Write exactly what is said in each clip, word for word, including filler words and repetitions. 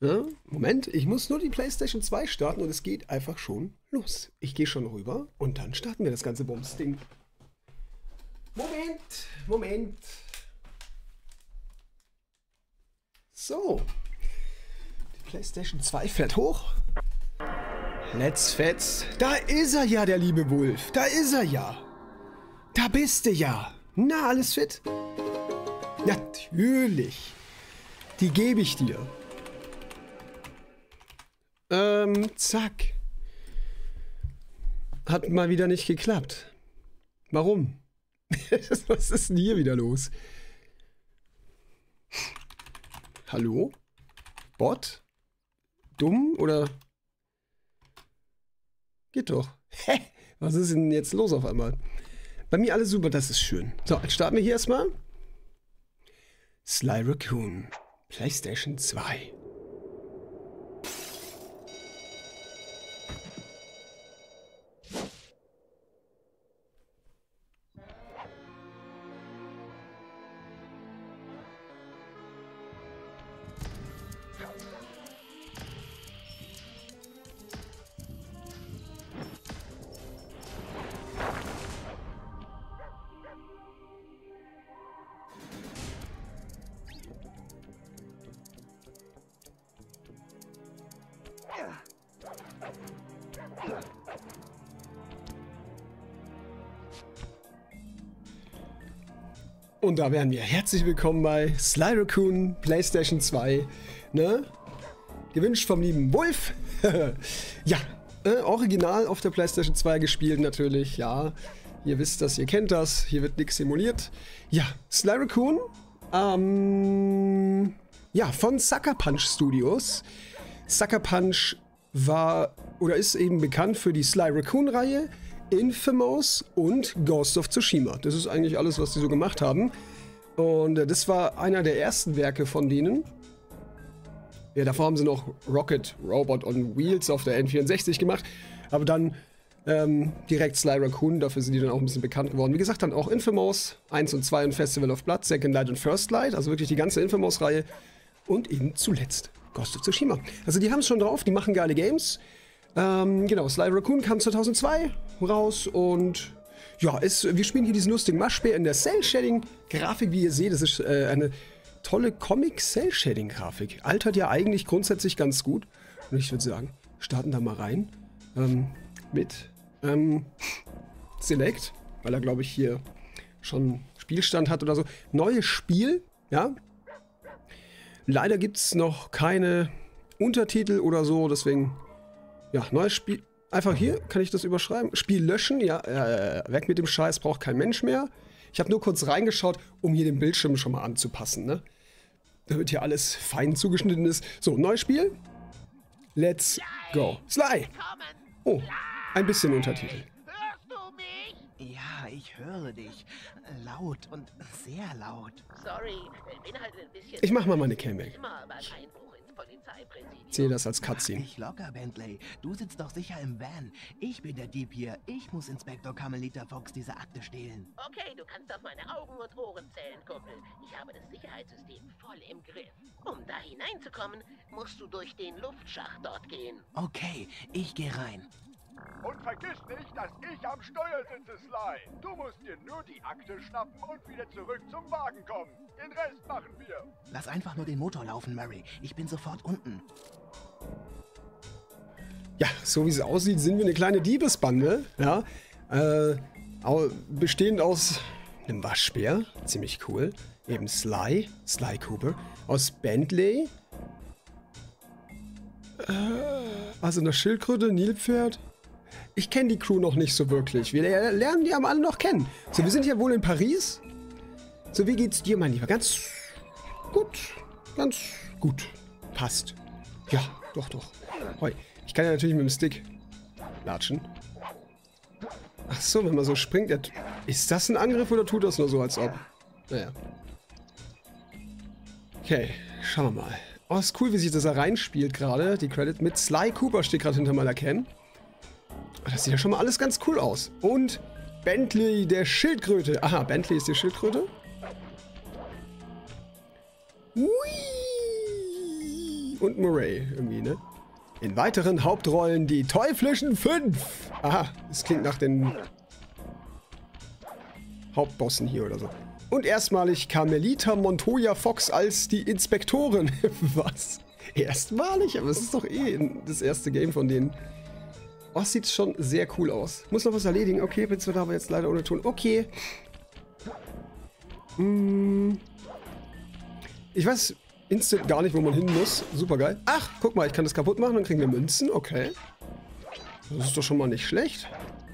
Ja, Moment, ich muss nur die PlayStation zwei starten und es geht einfach schon los. Ich gehe schon rüber und dann starten wir das ganze Bums-Ding. Moment, Moment. So. Die PlayStation zwei fährt hoch. Let's fetz. Da ist er ja, der liebe Wolf. Da ist er ja. Da bist du ja. Na, alles fit? Natürlich. Die gebe ich dir. Ähm, zack. Hat mal wieder nicht geklappt. Warum? Was ist denn hier wieder los? Hallo? Bot? Dumm oder? Geht doch. Hä? Was ist denn jetzt los auf einmal? Bei mir alles super, das ist schön. So, jetzt starten wir hier erstmal. Sly Raccoon. PlayStation zwei. Und da wären wir. Herzlich willkommen bei Sly Raccoon PlayStation zwei. Ne? Gewünscht vom lieben Wolf. Ja, äh, original auf der PlayStation zwei gespielt natürlich. Ja, ihr wisst das, ihr kennt das. Hier wird nichts simuliert. Ja, Sly Raccoon. Ähm, ja, von Sucker Punch Studios. Sucker Punch war oder ist eben bekannt für die Sly Raccoon-Reihe, Infamous und Ghost of Tsushima. Das ist eigentlich alles, was die so gemacht haben. Und äh, das war einer der ersten Werke von denen. Ja, davor haben sie noch Rocket Robot on Wheels auf der N vierundsechzig gemacht. Aber dann ähm, direkt Sly Raccoon, dafür sind die dann auch ein bisschen bekannt geworden. Wie gesagt, dann auch Infamous eins und zwei und Festival of Blood, Second Light und First Light. Also wirklich die ganze Infamous-Reihe. Und eben zuletzt Ghost of Tsushima. Also die haben es schon drauf, die machen geile Games. Ähm, genau, Sly Raccoon kam zweitausendzwei raus und ja, ist, wir spielen hier diesen lustigen Maschbär in der Cell-Shading-Grafik, wie ihr seht. Das ist äh, eine tolle Comic-Cell-Shading-Grafik. Altert ja eigentlich grundsätzlich ganz gut. Und ich würde sagen, starten da mal rein ähm, mit ähm, Select, weil er, glaube ich, hier schon Spielstand hat oder so. Neues Spiel, ja. Leider gibt es noch keine Untertitel oder so, deswegen, ja, neues Spiel. Einfach hier, kann ich das überschreiben? Spiel löschen, ja, äh, weg mit dem Scheiß, braucht kein Mensch mehr. Ich habe nur kurz reingeschaut, um hier den Bildschirm schon mal anzupassen, ne? Damit hier alles fein zugeschnitten ist. So, neues Spiel. Let's go. Sly! Oh, ein bisschen Untertitel. Hörst du mich? Ja, ich höre dich. Laut und sehr laut. Sorry, ich bin halt ein bisschen... Ich mach mal meine Cam weg. Immer beim Einbruch ins Polizeipräsidium. Ich sehe das als Cutscene. Mach dich locker, Bentley. Du sitzt doch sicher im Van. Ich bin der Dieb hier. Ich muss Inspektor Carmelita Fox diese Akte stehlen. Okay, du kannst auf meine Augen und Ohren zählen, Kumpel. Ich habe das Sicherheitssystem voll im Griff. Um da hineinzukommen, musst du durch den Luftschacht dort gehen. Okay, ich gehe rein. Und vergiss nicht, dass ich am Steuer sitze, Sly. Du musst dir nur die Akte schnappen und wieder zurück zum Wagen kommen. Den Rest machen wir. Lass einfach nur den Motor laufen, Murray. Ich bin sofort unten. Ja, so wie es aussieht, sind wir eine kleine Diebesbande, ja, äh, bestehend aus einem Waschbär, ziemlich cool, eben Sly, Sly Cooper, aus Bentley, äh, also einer Schildkröte, Nilpferd. Ich kenne die Crew noch nicht so wirklich, wir lernen die aber alle noch kennen. So, wir sind ja wohl in Paris. So, wie geht's dir, mein Lieber? Ganz gut, ganz gut, passt. Ja, doch, doch. Hoi. Ich kann ja natürlich mit dem Stick latschen. Ach so, wenn man so springt. Ist das ein Angriff oder tut das nur so, als ob? Naja. Okay, schauen wir mal. Oh, ist cool, wie sich das da reinspielt gerade. Die Credit mit Sly Cooper steht gerade hinter meiner Cam. Das sieht ja schon mal alles ganz cool aus. Und Bentley, der Schildkröte. Aha, Bentley ist die Schildkröte. Hui. Lee und Murray irgendwie, ne? In weiteren Hauptrollen die Teuflischen Fünf. Aha, das klingt nach den Hauptbossen hier oder so. Und erstmalig Carmelita Montoya Fox als die Inspektorin. Was? Erstmalig? Aber es ist doch eh das erste Game von denen. Oh, es sieht schon sehr cool aus. Muss noch was erledigen. Okay, bin zwar aber jetzt leider ohne Ton. Okay. Hm. Ich weiß instant gar nicht, wo man hin muss. Super geil. Ach, guck mal, ich kann das kaputt machen, dann kriegen wir Münzen. Okay. Das ist doch schon mal nicht schlecht.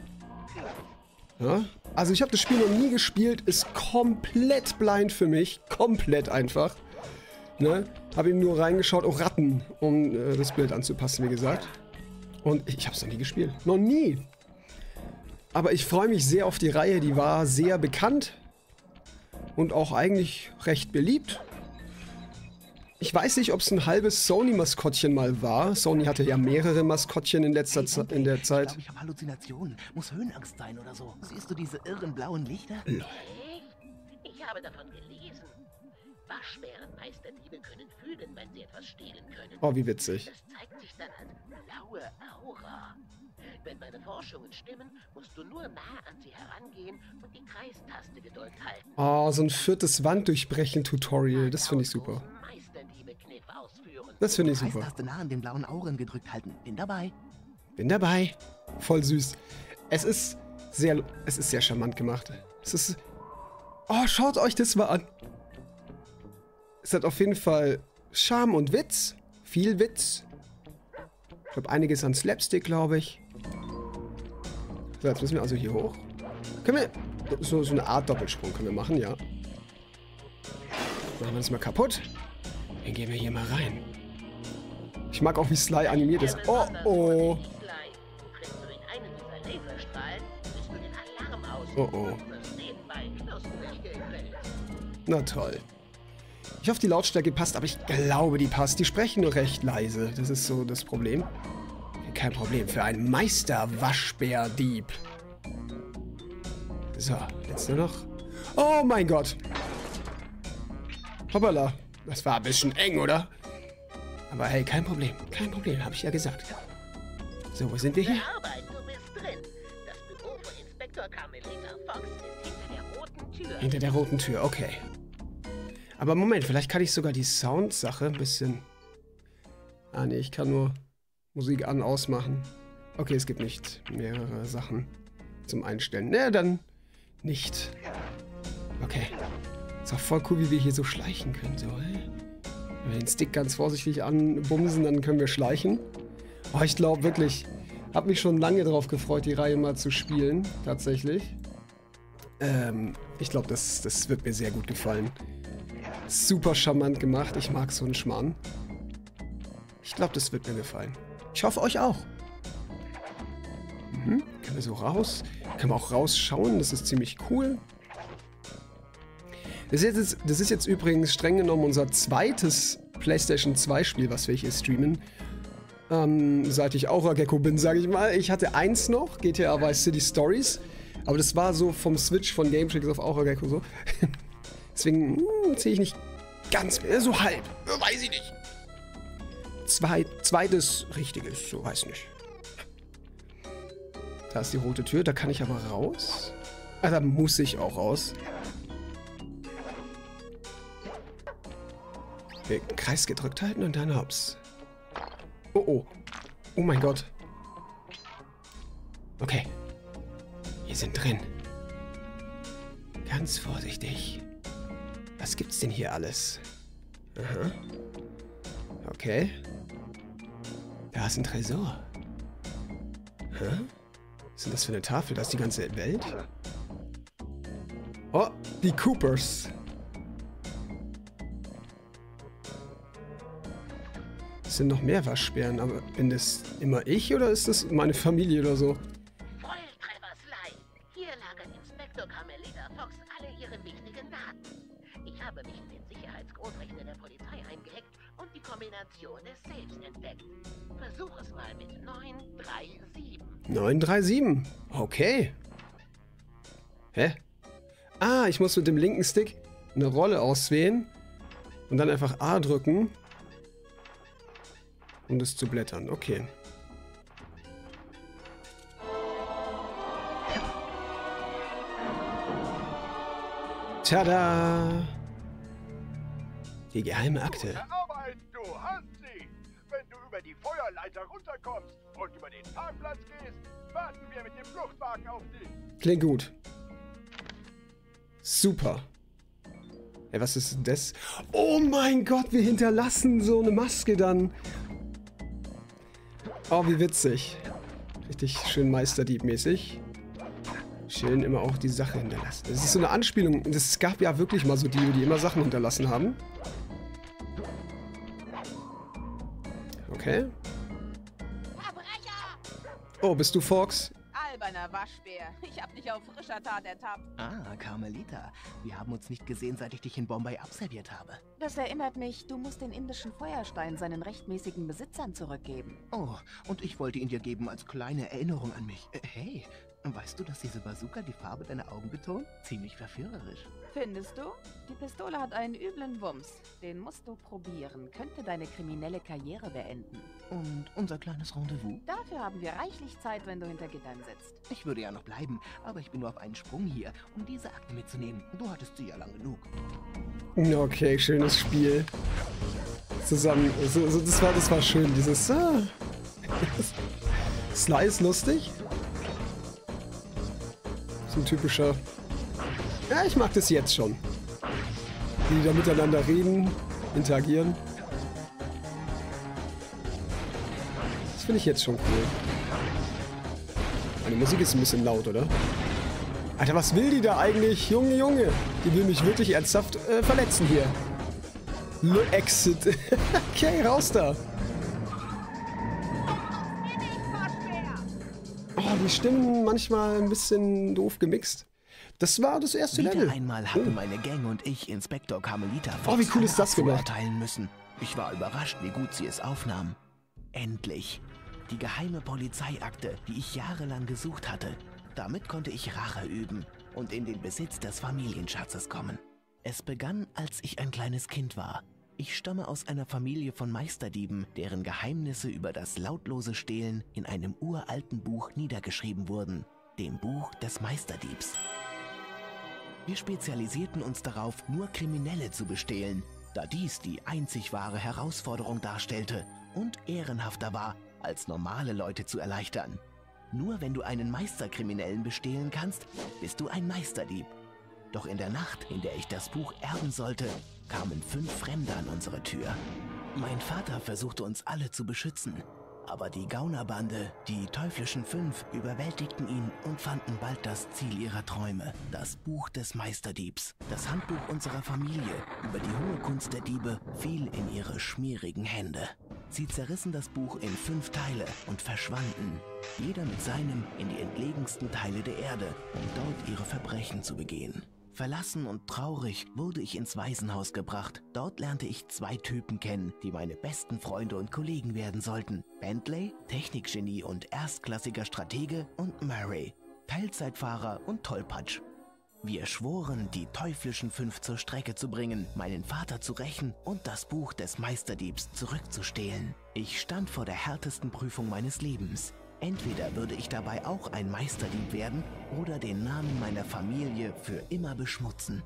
Ja. Also ich habe das Spiel noch nie gespielt. Ist komplett blind für mich. Komplett einfach. Ne? Habe ihm nur reingeschaut. Oh, Ratten, um äh, das Bild anzupassen, wie gesagt. Und ich, ich habe es noch nie gespielt. Noch nie. Aber ich freue mich sehr auf die Reihe. Die war sehr bekannt. Und auch eigentlich recht beliebt. Ich weiß nicht, ob es ein halbes Sony-Maskottchen mal war. Sony hatte ja mehrere Maskottchen in letzter Hey, Zeit. In der Zeit. Ich glaube, ich habe Halluzinationen. Muss Höhenangst sein oder so. Siehst du diese irren blauen Lichter? Echt? Ich habe davon gelesen. Waschbärenmeisterdiebe können fühlen, wenn sie etwas stehlen können. Oh, wie witzig. Das zeigt sich dann als blaue Aura. Wenn meine Forschungen stimmen, musst du nur nah an sie herangehen und die Kreistaste gedrückt halten. Oh, so ein viertes Wanddurchbrechen-Tutorial. Das finde ich super. Meisterdiebe-Kniff ausführen. Das finde ich super. Kreistaste nah an den blauen Auren gedrückt halten. Bin dabei. Bin dabei. Voll süß. Es ist sehr, es ist sehr charmant gemacht. Es ist... Oh, schaut euch das mal an. Es hat auf jeden Fall Charme und Witz. Viel Witz. Ich habe einiges an Slapstick, glaube ich. So, jetzt müssen wir also hier hoch. Können wir... So, so eine Art Doppelsprung können wir machen, ja. Machen wir das mal kaputt. Dann gehen wir hier mal rein. Ich mag auch, wie Sly animiert ist. Oh, oh. Triffst du in einen dieser Laserstrahlen, bist du den Alarm aus. Oh, oh. Das nebenbei knusprig gegrillt. Na toll. Ich hoffe, die Lautstärke passt, aber ich glaube, die passt. Die sprechen nur recht leise. Das ist so das Problem. Kein Problem für einen Meister-Waschbär-Dieb. So, jetzt nur noch... Oh mein Gott. Hoppala. Das war ein bisschen eng, oder? Aber hey, kein Problem. Kein Problem, habe ich ja gesagt. So, wo sind wir hier? Arbeit, du bist drin. Das Büro von Inspektor Carmelita Fox ist hinter der roten Tür. Hinter der roten Tür, okay. Aber Moment, vielleicht kann ich sogar die Sound-Sache ein bisschen... Ah, nee, ich kann nur Musik an- ausmachen. Okay, es gibt nicht mehrere Sachen zum Einstellen. Na, dann nicht. Okay. Ist auch voll cool, wie wir hier so schleichen können. So, hey? Wenn wir den Stick ganz vorsichtig anbumsen, dann können wir schleichen. Oh, ich glaube wirklich, habe mich schon lange darauf gefreut, die Reihe mal zu spielen. Tatsächlich. Ähm, ich glaube, das, das wird mir sehr gut gefallen. Super charmant gemacht. Ich mag so einen Schmarrn. Ich glaube, das wird mir gefallen. Ich hoffe, euch auch. Mhm. Können wir so raus? Können wir auch rausschauen. Das ist ziemlich cool. Das ist, jetzt, das ist jetzt übrigens streng genommen unser zweites PlayStation zwei Spiel, was wir hier streamen. Ähm, seit ich Aura-Gecko bin, sage ich mal. Ich hatte eins noch, G T A Vice City Stories. Aber das war so vom Switch von Gametrix auf Aura-Gecko so. Deswegen hm, zähle ich nicht ganz mehr, so halb. Weiß ich nicht. Zwei, zweites richtiges, so weiß nicht. Da ist die rote Tür, da kann ich aber raus. Ah, da muss ich auch raus. Den Kreis gedrückt halten und dann hops. Oh, oh. Oh mein Gott. Okay. Wir sind drin. Ganz vorsichtig. Was gibt's denn hier alles? Aha. Okay. Da ist ein Tresor. Hä? Was ist denn das für eine Tafel? Da ist die ganze Welt? Oh, die Coopers. Es sind noch mehr Waschbären, aber bin das immer ich oder ist das meine Familie oder so? Volltreffer Sly. Hier lagert Inspektor Carmelita Fox alle ihre wichtigen Daten. Ich habe mich in den Sicherheitsgroßrechner der Polizei eingehackt und die Kombination des Safes entdeckt. Versuch es mal mit neun drei sieben. neun drei sieben. Okay. Hä? Ah, ich muss mit dem linken Stick eine Rolle auswählen und dann einfach A drücken. Um das zu blättern. Okay. Tada! Die geheime Akte. Gute Arbeit, du hast sie. Wenn du über die Feuerleiter runterkommst und über den Parkplatz gehst, warten wir mit dem Fluchtwagen auf dich. Klingt gut. Super. Ey, was ist denn das? Oh mein Gott, wir hinterlassen so eine Maske dann. Oh, wie witzig. Richtig schön Meisterdieb-mäßig. Schön immer auch die Sache hinterlassen. Das ist so eine Anspielung. Es gab ja wirklich mal so Diebe, die immer Sachen hinterlassen haben. Okay. Oh, bist du Fox? Alberner Waschbär. Ich hab dich auf frischer Tat ertappt. Ah, Carmelita. Wir haben uns nicht gesehen, seit ich dich in Bombay abserviert habe. Das erinnert mich, du musst den indischen Feuerstein seinen rechtmäßigen Besitzern zurückgeben. Oh, und ich wollte ihn dir geben als kleine Erinnerung an mich. Äh, hey, weißt du, dass diese Bazooka die Farbe deiner Augen betont? Ziemlich verführerisch. Findest du? Die Pistole hat einen üblen Wumms. Den musst du probieren. Könnte deine kriminelle Karriere beenden. Und unser kleines Rendezvous? Dafür haben wir reichlich Zeit, wenn du hinter Gittern sitzt. Ich würde ja noch bleiben, aber ich bin nur auf einen Sprung hier, um diese Akte mitzunehmen. Du hattest sie ja lang genug. Okay, schönes Spiel. Zusammen, so, so, das, war, das war schön, dieses... Ah. Sly ist lustig. So ein typischer... Ja, ich mag das jetzt schon. Die da miteinander reden, interagieren. Das finde ich jetzt schon cool. Meine Musik ist ein bisschen laut, oder? Alter, was will die da eigentlich? Junge, Junge. Die will mich wirklich ernsthaft äh, verletzen hier. Le Exit. Okay, raus da. Oh, die Stimmen manchmal ein bisschen doof gemixt. Das war das erste Wieder Level. einmal hatten oh. meine Gang und ich Inspektor Carmelita oh, wie cool ist das gemacht? verurteilen müssen. Ich war überrascht, wie gut sie es aufnahm. Endlich. Die geheime Polizeiakte, die ich jahrelang gesucht hatte. Damit konnte ich Rache üben und in den Besitz des Familienschatzes kommen. Es begann, als ich ein kleines Kind war. Ich stamme aus einer Familie von Meisterdieben, deren Geheimnisse über das lautlose Stehlen in einem uralten Buch niedergeschrieben wurden. Dem Buch des Meisterdiebs. Wir spezialisierten uns darauf, nur Kriminelle zu bestehlen, da dies die einzig wahre Herausforderung darstellte und ehrenhafter war, als normale Leute zu erleichtern. Nur wenn du einen Meisterkriminellen bestehlen kannst, bist du ein Meisterdieb. Doch in der Nacht, in der ich das Buch erben sollte, kamen fünf Fremde an unsere Tür. Mein Vater versuchte uns alle zu beschützen. Aber die Gaunerbande, die Teuflischen Fünf, überwältigten ihn und fanden bald das Ziel ihrer Träume. Das Buch des Meisterdiebs. Das Handbuch unserer Familie über die hohe Kunst der Diebe fiel in ihre schmierigen Hände. Sie zerrissen das Buch in fünf Teile und verschwanden. Jeder mit seinem in die entlegensten Teile der Erde, um dort ihre Verbrechen zu begehen. Verlassen und traurig wurde ich ins Waisenhaus gebracht. Dort lernte ich zwei Typen kennen, die meine besten Freunde und Kollegen werden sollten. Bentley, Technikgenie und erstklassiger Stratege, und Murray, Teilzeitfahrer und Tollpatsch. Wir schworen, die Teuflischen Fünf zur Strecke zu bringen, meinen Vater zu rächen und das Buch des Meisterdiebs zurückzustehlen. Ich stand vor der härtesten Prüfung meines Lebens. Entweder würde ich dabei auch ein Meisterdieb werden oder den Namen meiner Familie für immer beschmutzen.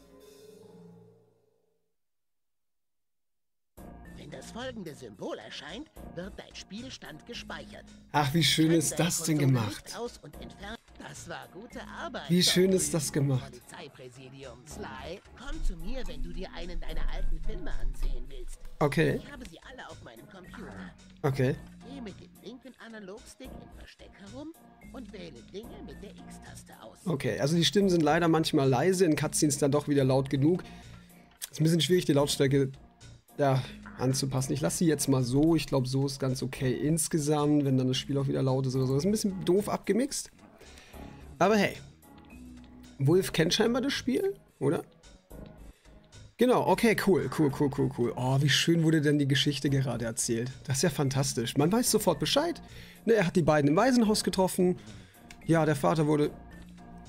Wenn das folgende Symbol erscheint, wird dein Spielstand gespeichert. Ach, wie schön ist das denn gemacht? Aus und entfernt. Das war gute Arbeit. Wie schön ist das gemacht? Polizeipräsidium. Sly, komm zu mir, wenn du dir einen deiner alten Filme ansehen willst. Okay. Ich habe sie alle auf meinem Computer. Okay. Geh mit dem linken Analogstick im Versteck herum und wähle Dinge mit der X-Taste aus. Okay, also die Stimmen sind leider manchmal leise, in Cutscenes dann doch wieder laut genug. Ist ein bisschen schwierig, die Lautstärke ja, anzupassen. Ich lasse sie jetzt mal so. Ich glaube, so ist ganz okay insgesamt, wenn dann das Spiel auch wieder laut ist oder so. Ist ein bisschen doof abgemixt. Aber hey, Wolf kennt scheinbar das Spiel, oder? Genau, okay, cool, cool, cool, cool, cool. Oh, wie schön wurde denn die Geschichte gerade erzählt. Das ist ja fantastisch. Man weiß sofort Bescheid. Ne, er hat die beiden im Waisenhaus getroffen. Ja, der Vater wurde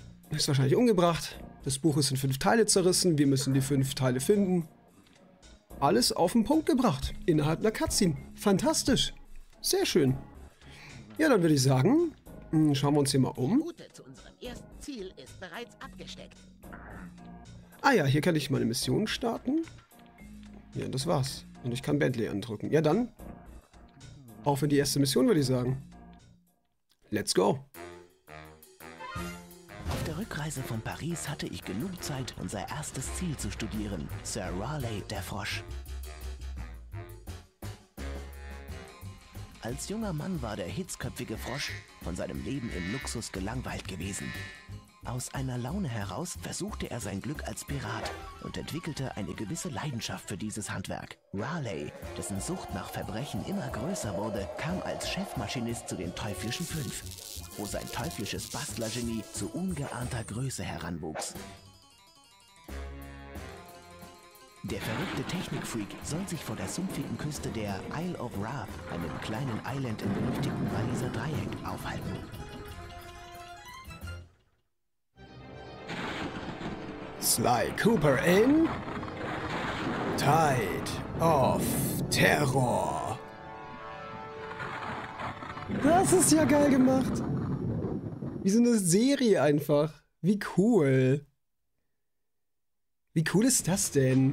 höchstwahrscheinlich umgebracht. Das Buch ist in fünf Teile zerrissen. Wir müssen die fünf Teile finden. alles auf den Punkt gebracht. Innerhalb einer Cutscene. Fantastisch. Sehr schön. Ja, dann würde ich sagen, schauen wir uns hier mal Die um. Route zu unserem ersten Ziel ist bereits abgesteckt. Ah ja, hier kann ich meine Mission starten. Ja, das war's. Und ich kann Bentley andrücken. Ja, dann. Auf in die erste Mission, würde ich sagen. Let's go. Auf der Rückreise von Paris hatte ich genug Zeit, unser erstes Ziel zu studieren. Sir Raleigh, der Frosch. Als junger Mann war der hitzköpfige Frosch von seinem Leben im Luxus gelangweilt gewesen. Aus einer Laune heraus versuchte er sein Glück als Pirat und entwickelte eine gewisse Leidenschaft für dieses Handwerk. Raleigh, dessen Sucht nach Verbrechen immer größer wurde, kam als Chefmaschinist zu den Teuflischen Fünf, wo sein teuflisches Bastlergenie zu ungeahnter Größe heranwuchs. Der verrückte Technikfreak soll sich vor der sumpfigen Küste der Isle of Wrath, einem kleinen Island im berüchtigten Walliser Dreieck, aufhalten. Sly Cooper in Tide of Terror. Das ist ja geil gemacht. Wie so eine Serie einfach. Wie cool. Wie cool ist das denn?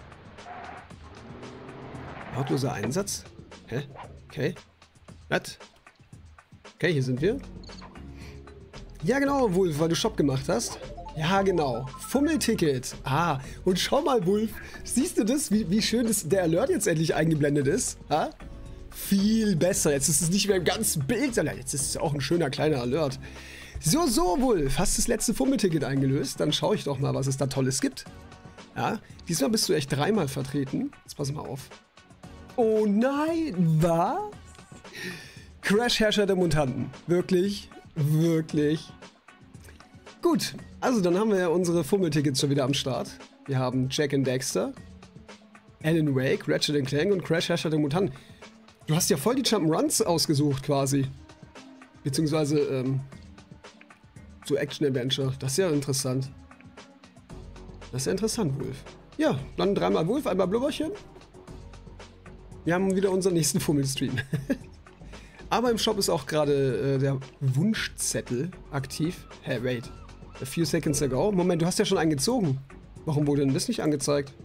Lautloser Einsatz? Hä? Okay. Was? Okay, hier sind wir. Ja genau, Wolf, weil du Shop gemacht hast. Ja, genau. Fummelticket. Ah, und schau mal, Wolf. Siehst du das, wie, wie schön das, der Alert jetzt endlich eingeblendet ist? Ha? Viel besser. Jetzt ist es nicht mehr im ganzen Bild, sondern jetzt ist es auch ein schöner kleiner Alert. So, so, Wolf. Hast das letzte Fummelticket eingelöst? Dann schaue ich doch mal, was es da Tolles gibt. Ja, diesmal bist du echt dreimal vertreten. Jetzt pass mal auf. Oh nein, was? Crash-Herrscher der Mutanten. Wirklich, wirklich. Gut, also dann haben wir ja unsere Fummeltickets schon wieder am Start. Wir haben Jack and Dexter, Alan Wake, Ratchet and Clank und Crash Herrscher der Mutanten. Du hast ja voll die Jump'n'Runs ausgesucht quasi. Beziehungsweise, ähm, so Action-Adventure. Das ist ja interessant. Das ist ja interessant, Wolf. Ja, dann dreimal Wolf, einmal Blubberchen. Wir haben wieder unseren nächsten Fummelstream. Aber im Shop ist auch gerade äh, der Wunschzettel aktiv. Hey, wait. A few seconds ago. Moment, du hast ja schon einen gezogen. Warum wurde denn das nicht angezeigt?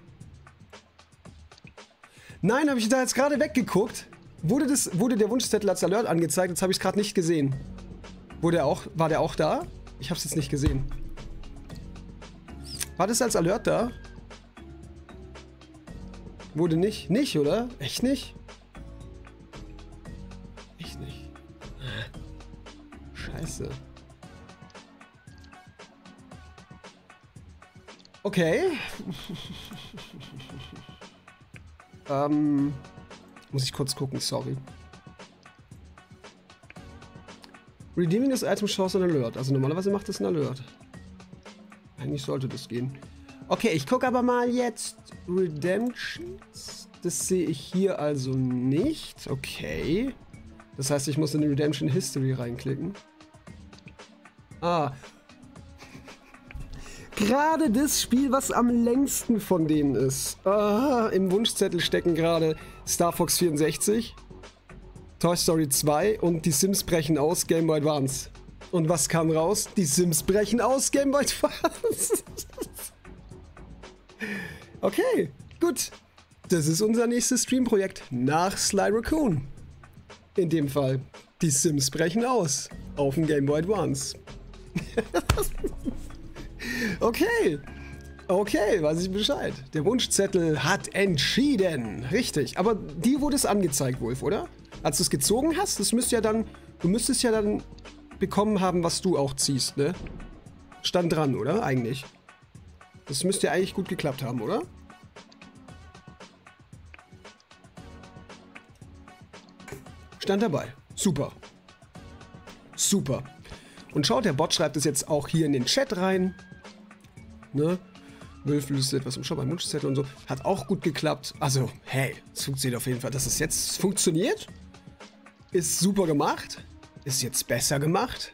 Nein, habe ich da jetzt gerade weggeguckt. Wurde, das, wurde der Wunschzettel als Alert angezeigt? Jetzt habe ich es gerade nicht gesehen. Wurde der auch, war der auch da? Ich habe es jetzt nicht gesehen. War das als Alert da? Wurde nicht? Nicht, oder? Echt nicht? Echt nicht. Scheiße. Okay. ähm, muss ich kurz gucken, sorry. Redeeming this item shows an alert. Also normalerweise macht das ein Alert. Eigentlich sollte das gehen. Okay, ich gucke aber mal jetzt Redemptions. Das sehe ich hier also nicht. Okay. Das heißt, ich muss in die Redemption History reinklicken. Ah. Gerade das Spiel, was am längsten von denen ist. Ah, im Wunschzettel stecken gerade Star Fox vierundsechzig, Toy Story zwei und die Sims brechen aus, Game Boy Advance. Und was kam raus? Die Sims brechen aus, Game Boy Advance. Okay, gut. Das ist unser nächstes Streamprojekt nach Sly Raccoon. In dem Fall, die Sims brechen aus auf dem Game Boy Advance. Okay, okay, weiß ich Bescheid. Der Wunschzettel hat entschieden. Richtig, aber dir wurde es angezeigt, Wolf, oder? Als du es gezogen hast, das müsste ja dann, du müsstest ja dann bekommen haben, was du auch ziehst, ne? Stand dran, oder? Eigentlich. Das müsste ja eigentlich gut geklappt haben, oder? Stand dabei. Super. Super. Und schaut, der Bot schreibt es jetzt auch hier in den Chat rein. Ne? Wolf löst etwas im Shop, ein Wunschzettel und so. Hat auch gut geklappt. Also, hey, es funktioniert auf jeden Fall. Dass es jetzt funktioniert, ist super gemacht. Ist jetzt besser gemacht.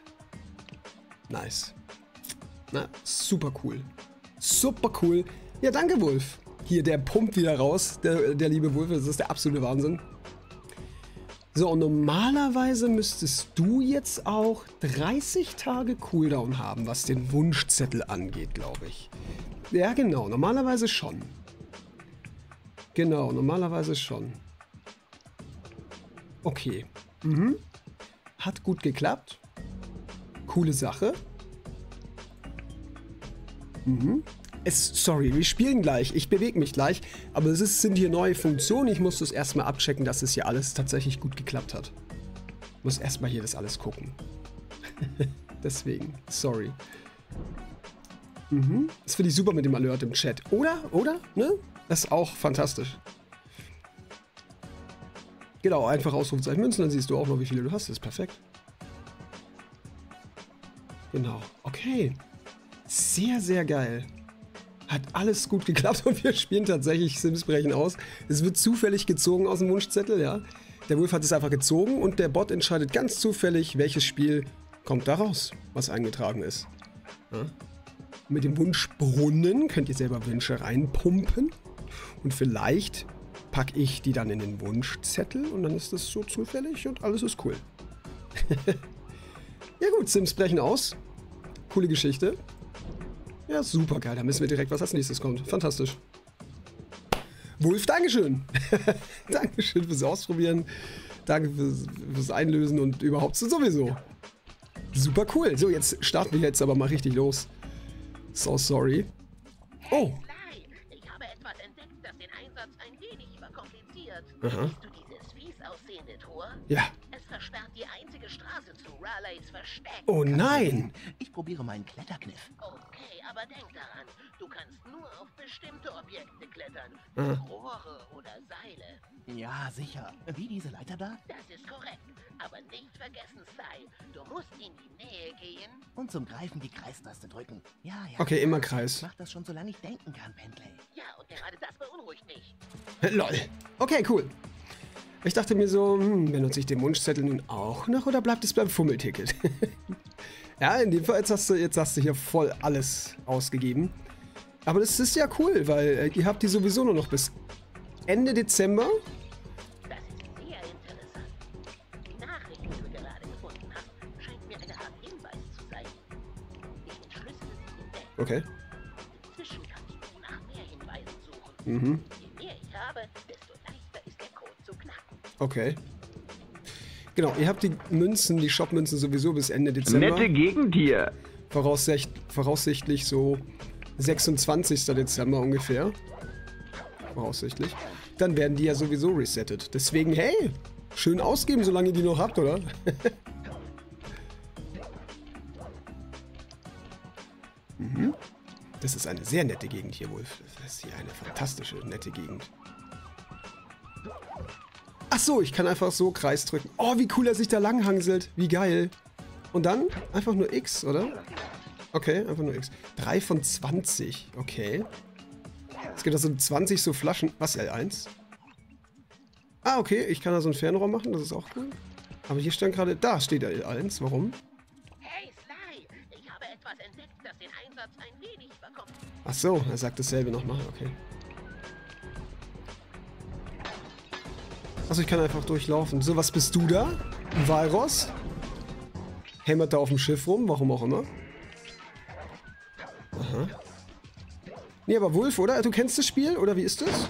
Nice. Na, super cool. Super cool. Ja, danke, Wolf. Hier, der pumpt wieder raus, der, der liebe Wolf. Das ist der absolute Wahnsinn. So, und normalerweise müsstest du jetzt auch dreißig Tage Cooldown haben, was den Wunschzettel angeht, glaube ich. Ja, genau. Normalerweise schon. Genau, normalerweise schon. Okay. Mhm. Hat gut geklappt. Coole Sache. Mhm. Es, sorry, wir spielen gleich. Ich bewege mich gleich. Aber es ist, sind hier neue Funktionen. Ich muss das erstmal abchecken, dass es hier alles tatsächlich gut geklappt hat. Ich muss erstmal hier das alles gucken. Deswegen, sorry. Mhm. Das finde ich super mit dem Alert im Chat. Oder? Oder? Ne? Das ist auch fantastisch. Genau, einfach Ausrufezeichen Münzen, dann siehst du auch noch, wie viele du hast. Das ist perfekt. Genau. Okay. Sehr, sehr geil. Hat alles gut geklappt und wir spielen tatsächlich Sims brechen aus. Es wird zufällig gezogen aus dem Wunschzettel, ja. Der Wolf hat es einfach gezogen und der Bot entscheidet ganz zufällig, welches Spiel kommt da raus, was eingetragen ist. Ja. Mit dem Wunschbrunnen könnt ihr selber Wünsche reinpumpen und vielleicht packe ich die dann in den Wunschzettel und dann ist das so zufällig und alles ist cool. Ja gut, Sims brechen aus. Coole Geschichte. Ja, super geil. Da müssen wir direkt, was als nächstes kommt. Fantastisch. Wolf, Dankeschön. Dankeschön fürs Ausprobieren. Danke fürs, fürs Einlösen und überhaupt sowieso. Super cool. So, jetzt starten wir jetzt aber mal richtig los. So sorry. Oh. Ich habe etwas entdeckt, das den Einsatz ein wenig verkompliziert. Aha. Siehst du dieses fies aussehende Tor? Ja. Es versperrt die einzige Straße zu Raleigh Versteck. Oh nein. Ich probiere meinen Kletterkniff. Okay, aber denk daran, du kannst nur auf bestimmte Objekte klettern. Ah. Rohre oder Seile. Ja, sicher. Wie diese Leiter da? Das ist korrekt. Aber nicht vergessen, Sly, du musst in die Nähe gehen. Und zum Greifen die Kreistaste drücken. Ja, ja. Okay, immer Kreis. Ich mach das schon, solange ich denken kann, Bentley. Ja, und gerade das beunruhigt mich. Lol. Okay, cool. Ich dachte mir so, hm, benutze ich den Wunschzettel nun auch noch oder bleibt es beim Fummelticket? Ja, in dem Fall, jetzt hast, du, jetzt hast du hier voll alles ausgegeben. Aber das ist ja cool, weil äh, ihr habt die sowieso nur noch bis Ende Dezember. Das ist sehr interessant. Die Nachricht, die du gerade gefunden hast, scheint mir eine Art Hinweis zu sein. Ich entschlüssele sie hinweg. Okay. Inzwischen kannst du nach mehr Hinweisen suchen. Mhm. Je mehr ich habe, desto leichter ist der Code zu knacken. Okay. Genau, ihr habt die Münzen, die Shop-Münzen sowieso bis Ende Dezember. Nette Gegend hier. Voraussicht, voraussichtlich so sechsundzwanzigster Dezember ungefähr. Voraussichtlich. Dann werden die ja sowieso resettet. Deswegen, hey, schön ausgeben, solange ihr die noch habt, oder? Mhm. Das ist eine sehr nette Gegend hier, Wolf. Das ist hier eine fantastische, nette Gegend. Ach so, ich kann einfach so Kreis drücken. Oh, wie cool er sich da langhangselt. Wie geil. Und dann einfach nur X, oder? Okay, einfach nur X. drei von zwanzig. Okay. Es gibt also zwanzig so Flaschen. Was, L eins? Ah, okay. Ich kann da so ein Fernrohr machen. Das ist auch cool. Aber hier stand gerade... Da steht L eins. Warum? Hey, Sly, ich habe etwas entdeckt, das den Einsatz ein wenig verkommt. Ach so, er sagt dasselbe nochmal. Okay. Also ich kann einfach durchlaufen. So, was bist du da? Ein Walross? Hämmert da auf dem Schiff rum, warum auch immer. Aha. Nee, aber Wolf, oder? Du kennst das Spiel, oder wie ist das?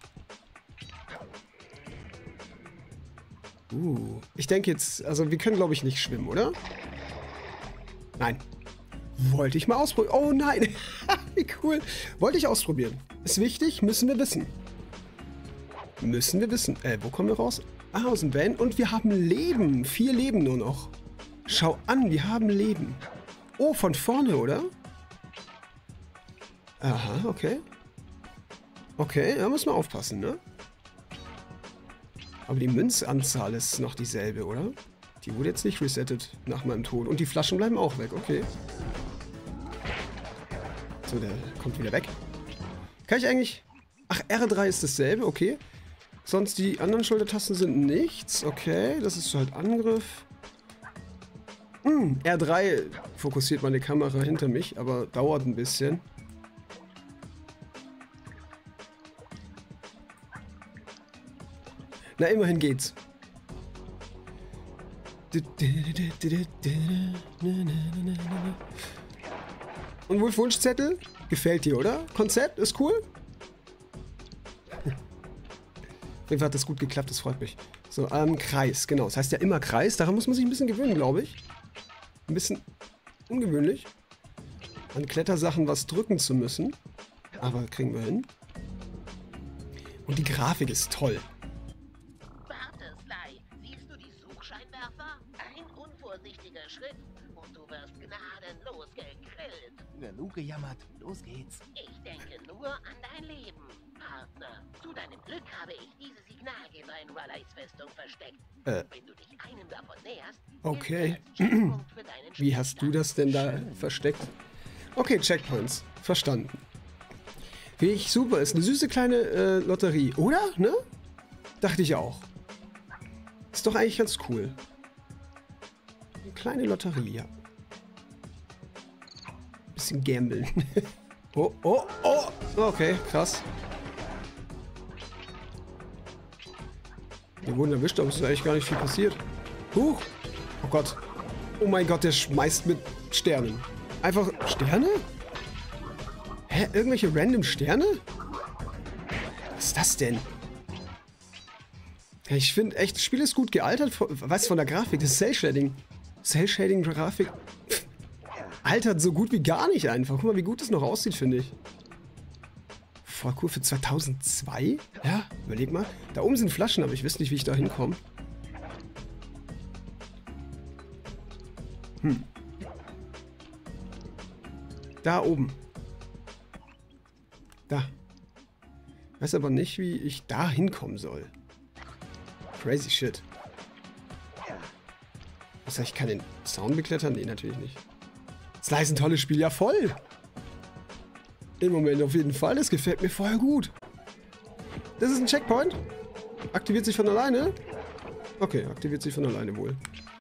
Uh, ich denke jetzt, also wir können glaube ich nicht schwimmen, oder? Nein. Wollte ich mal ausprobieren. Oh nein. Wie cool. Wollte ich ausprobieren. Ist wichtig, müssen wir wissen. Müssen wir wissen. Äh, wo kommen wir raus? Ah, aus dem Van. Und wir haben Leben. Vier Leben nur noch. Schau an, wir haben Leben. Oh, von vorne, oder? Aha, okay. Okay, da muss man aufpassen, ne? Aber die Münzanzahl ist noch dieselbe, oder? Die wurde jetzt nicht resettet nach meinem Tod. Und die Flaschen bleiben auch weg, okay. So, der kommt wieder weg. Kann ich eigentlich... Ach, R drei ist dasselbe, okay. Sonst die anderen Schultertasten sind nichts. Okay, das ist halt Angriff. Hm, R drei fokussiert meine Kamera hinter mich, aber dauert ein bisschen. Na, immerhin geht's. Und Wolf Wunschzettel? Gefällt dir, oder? Konzept ist cool? Auf jeden Fall hat das gut geklappt, das freut mich. So, ähm, Kreis, genau. Das heißt ja immer Kreis. Daran muss man sich ein bisschen gewöhnen, glaube ich. Ein bisschen ungewöhnlich. An Klettersachen was drücken zu müssen. Aber kriegen wir hin. Und die Grafik ist toll. Warte, Sly. Siehst du die Suchscheinwerfer? Ein unvorsichtiger Schritt und du wirst gnadenlos gegrillt. Genug gejammert, los geht's. Ich denke nur an dein Leben, Partner. Zu deinem Glück habe ich diese Signalgeber in Raleigh Festung versteckt. Äh. Wenn du dich einem davon näherst, Okay. gilt er als Checkpunkt für deinen Wie hast du das denn da versteckt? Okay, Checkpoints. Verstanden. Finde ich super. Ist eine süße kleine äh, Lotterie. Oder? Ne? Dachte ich auch. Ist doch eigentlich ganz cool. Eine kleine Lotterie, ja. Bisschen gambeln. Oh, oh, oh. Okay, krass. Wir wurden erwischt, aber es ist eigentlich gar nicht viel passiert. Huch. Oh Gott. Oh mein Gott, der schmeißt mit Sternen. Einfach Sterne? Hä? Irgendwelche random Sterne? Was ist das denn? Ich finde echt, das Spiel ist gut gealtert. Was von der Grafik? Das ist Cell-Shading. Cell-Shading-Grafik. Altert so gut wie gar nicht einfach. Guck mal, wie gut das noch aussieht, finde ich. Voll cool für zweitausendzwei. Ja, überleg mal. Da oben sind Flaschen, aber ich weiß nicht, wie ich da hinkomme. Hm. Da oben. Da. Weiß aber nicht, wie ich da hinkommen soll. Crazy shit. Was heißt, ich kann den Zaun beklettern? Nee, natürlich nicht. Sly ist ein tolles Spiel, ja voll. Im Moment auf jeden Fall, das gefällt mir voll gut. Das ist ein Checkpoint. Aktiviert sich von alleine? Okay, aktiviert sich von alleine wohl.